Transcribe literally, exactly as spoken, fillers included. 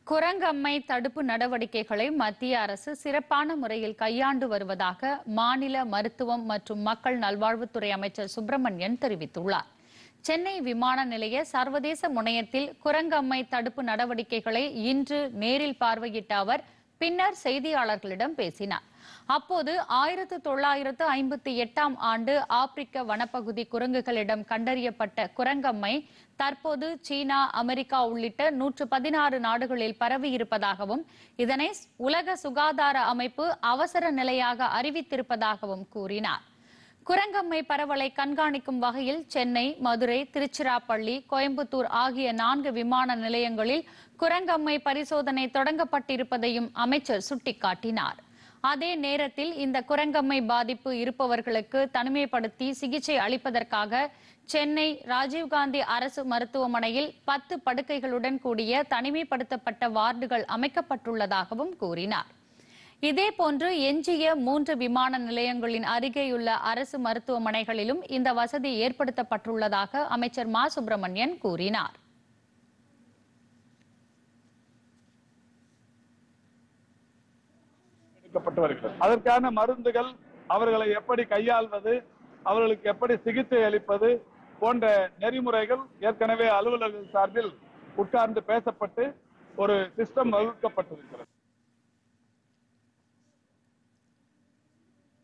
குரங்கம்மை தடுப்பு நடவடிக்கைகளை மத்திய அரசு சிறப்பான முறையில் கையாண்டு வருவதாக மாநில மருத்துவம் மற்றும் மக்கள் நல்வாழ்வுத்துறை அமைச்சர் சுப்பிரமணியன் தெரிவித்துள்ளார். சென்னை விமான நிலைய சர்வதேச முனையத்தில் குரங்கம்மை தடுப்பு நடவடிக்கைகளை இன்று நேரில் பார்வையிட்ட அவர் பின்னர் செய்தியாளர்களிடம் பேசினார். அப்போது ஆயிரத்து தொள்ளாயிரத்து ஐம்பத்தி எட்டாம் ஆண்டு ஆப்பிரிக்க வனப்பகுதி குரங்குகளிடம் கண்டறியப்பட்ட குரங்கம்மை தற்போது சீனா, அமெரிக்கா உள்ளிட்ட நூற்று பதினாறு நாடுகளில் பரவியிருப்பதாகவும் இதனை உலக சுகாதார அமைப்பு அவசர நிலையாக அறிவித்திருப்பதாகவும் கூறினார். குரங்கம்மை பரவலை கண்காணிக்கும் வகையில் சென்னை, மதுரை, திருச்சிராப்பள்ளி, கோயம்புத்தூர் ஆகிய நான்கு விமான நிலையங்களில் குரங்கம்மை பரிசோதனை தொடங்கப்பட்டிருப்பதையும் அமைச்சர் சுட்டிக்காட்டினார். அதே நேரத்தில் இந்த குரங்கம்மை பாதிப்பு இருப்பவர்களுக்கு தனிமைப்படுத்தி சிகிச்சை அளிப்பதற்காக சென்னை ராஜீவ்காந்தி அரசு மருத்துவமனையில் பத்து படுக்கைகளுடன் கூடிய தனிமைப்படுத்தப்பட்ட வார்டுகள் அமைக்கப்பட்டுள்ளதாகவும் கூறினார். இதேபோன்று எஞ்சிய மூன்று விமான நிலையங்களின் அருகேயுள்ள அரசு மருத்துவமனைகளிலும் இந்த வசதி ஏற்படுத்தப்பட்டுள்ளதாக அமைச்சர் மா சுப்பிரமணியன் கூறினார். அதற்கான மருந்துகள், அவர்களை எப்படி கையாள்வது, அவர்களுக்கு எப்படி சிகிச்சை அளிப்பது போன்ற நெறிமுறைகள் ஏற்கனவே அலுவலர்கள் சார்பில் உட்கார்ந்து பேசப்பட்டு ஒரு சிஸ்டம் வகுக்கப்பட்டிருக்கிறது.